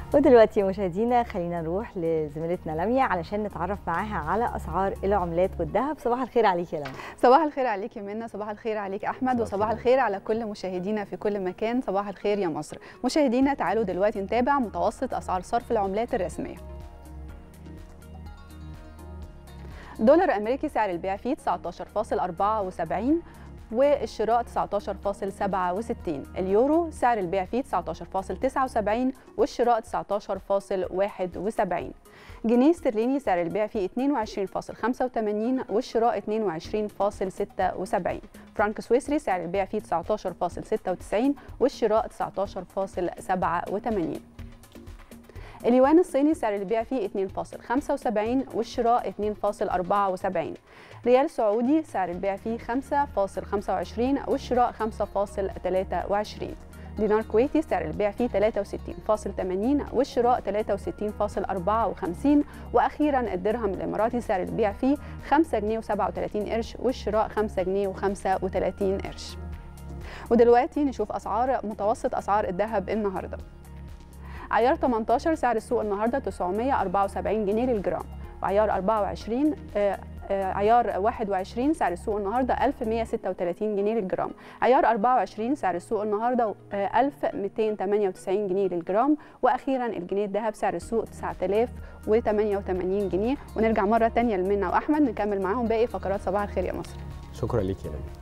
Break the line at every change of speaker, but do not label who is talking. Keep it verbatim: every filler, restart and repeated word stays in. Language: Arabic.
ودلوقتي مشاهدينا خلينا نروح لزميلتنا لميا علشان نتعرف معاها على اسعار العملات والذهب. صباح الخير عليك يا لميا.
صباح الخير عليك يا منى، صباح الخير عليك احمد، وصباح الخير على كل مشاهدينا في كل مكان. صباح الخير يا مصر. مشاهدينا تعالوا دلوقتي نتابع متوسط اسعار صرف العملات الرسميه. دولار امريكي سعر البيع فيه تسعتاشر فاصل أربعة وسبعين والشراء تسعتاشر فاصل سبعة وستين. اليورو سعر البيع فيه تسعتاشر فاصل تسعة وسبعين والشراء تسعتاشر فاصل واحد وسبعين. جنيه استرليني سعر البيع فيه اتنين وعشرين فاصل خمسة وتمانين والشراء اتنين وعشرين فاصل ستة وسبعين. فرنك سويسري سعر البيع فيه تسعتاشر فاصل ستة وتسعين والشراء تسعتاشر فاصل سبعة وتمانين. اليوان الصيني سعر البيع فيه اتنين فاصل خمسة وسبعين والشراء اتنين فاصل أربعة وسبعين. ريال سعودي سعر البيع فيه خمسة فاصل خمسة وعشرين والشراء خمسة فاصل تلاتة وعشرين. دينار كويتي سعر البيع فيه تلاتة وستين فاصل تمانين والشراء تلاتة وستين فاصل أربعة وخمسين. واخيرا الدرهم الاماراتي سعر البيع فيه خمسة جنيه وسبعة وتلاتين قرش والشراء خمسة جنيه وخمسة وتلاتين قرش. ودلوقتي نشوف اسعار متوسط اسعار الذهب النهارده. عيار تمنتاشر سعر السوق النهارده تسعمية وأربعة وسبعين جنيه للجرام، وعيار أربعة وعشرين آه آه عيار واحد وعشرين سعر السوق النهارده ألف ومية وستة وتلاتين جنيه للجرام، عيار أربعة وعشرين سعر السوق النهارده آه ألف وميتين وتمانية وتسعين جنيه للجرام، واخيرا الجنيه الذهب سعر السوق تسعة آلاف وتمانية وتمانين جنيه. ونرجع مره ثانيه لمنى واحمد نكمل معاهم باقي فقرات صباح الخير يا مصر.
شكرا ليك يا لميا.